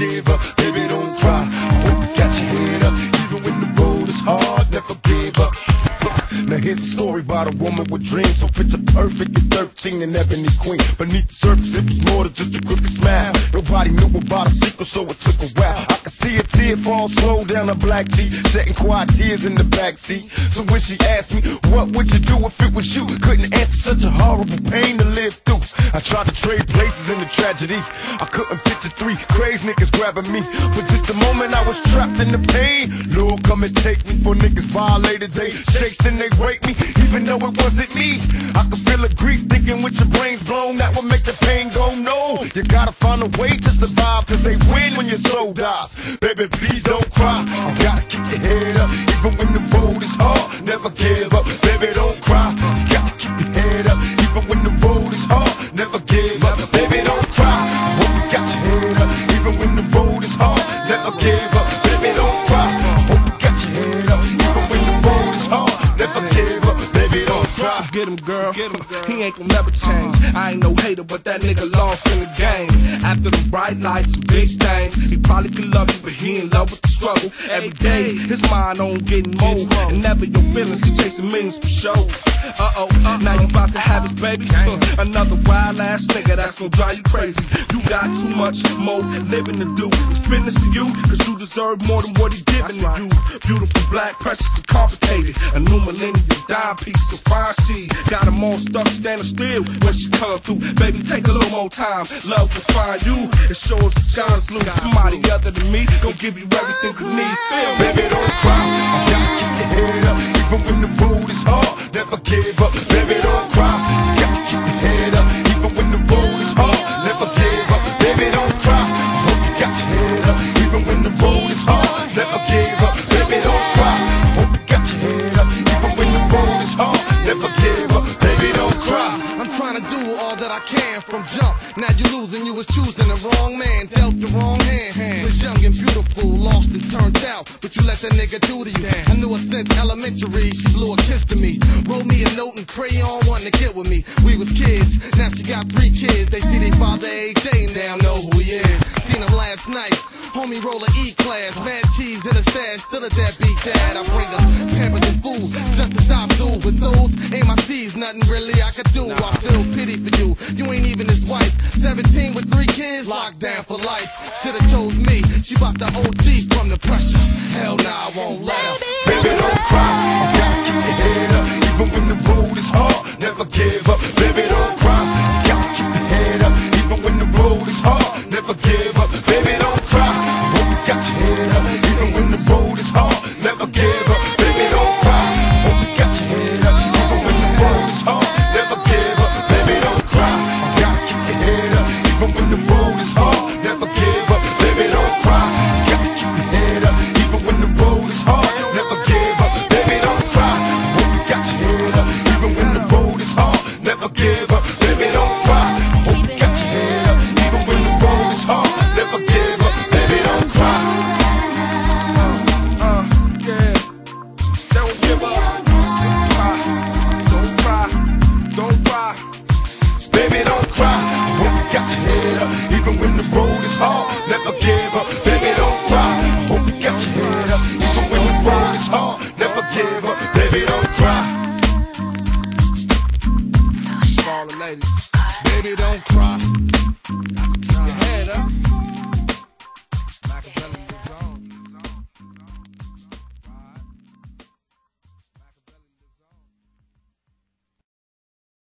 give up, baby, don't cry. I hope you got your head up, even when the road is hard, never give up. Now here's a story about a woman with dreams, so picture perfect at 13 and ebony queen. Beneath the surface it was more than just a crooked smile. Nobody knew about a secret, so it took a while. I could see a tear fall slow down her black cheek, shedding quiet tears in the backseat. So when she asked me, what would you do if it was you? Couldn't answer, such a horrible pain to live through. I tried to trade places in the tragedy. I couldn't picture three crazy niggas grabbing me. For just a moment I was trapped in the pain. Lord, come and take me, for niggas violated they shakes and they break me, even though it wasn't me. I could feel the grief thinking with your brains blown, that would make the pain go no. You gotta find a way to survive, cause they win when your soul dies. Baby, please don't cry, you gotta keep your head up, even when the road is hard, never give up. Baby, don't cry, you got to keep your head up, even when the road is hard, never give up. Baby, don't cry, I hope you got your head up, even when the road is hard, never give up. Baby, don't cry, I hope you got your head up, even when the road is hard, never give up. Baby, don't cry. Get him, girl. He ain't gon' never change. I ain't no hater, but that nigga lost in the game. After the bright lights and big things, he probably could love you, but he in love with the struggle. Every day, his mind on getting more, and never your feelings. He chasing millions for show. Now you about to have his baby. Another wild ass nigga that's gon' drive you crazy. You got too much more living to do. Spend this to you, cause you deserve more than what he giving to you. Beautiful, black, precious, and complicated. A new millennium dime piece of fine she got them all stuck standing still when she come through. Baby, take a little more time. Love will find you. It shows the sky's blue. Somebody other than me gon' give you everything you need. Feel me? Baby, don't cry. You gotta keep your head up, even when the road is hard. Never give up. Baby, don't cry. You got to keep your head up, even when the road is hard. Never give up. Baby, don't cry. I hope you got your head up, even when the road is hard. Never give up. Baby, don't cry. I hope you got your head up, even when the road is hard. Never give up. Baby, don't cry. I'm trying to do all that I can from jump. Now you losing, you was choosing the wrong man, dealt the wrong hand. Was young and beautiful, lost and turned out. What you let that nigga do to you? I knew her since elementary, she blew a kiss to me. Wrote me a note in crayon, wanting to get with me. We was kids, now she got 3 kids. They see their father every day, now know who he is. Seen him last night, homie roll a E-class. Mad cheese in a stash, still a deadbeat dad. I bring her pampers and food, just to stop through. But those ain't my C's, nothing really I could do. I feel pity for you, you ain't even his wife. 17 with 3 kids, locked down for life. Should've chose me, she bout to OD from the pressure. Hell nah, I won't let her.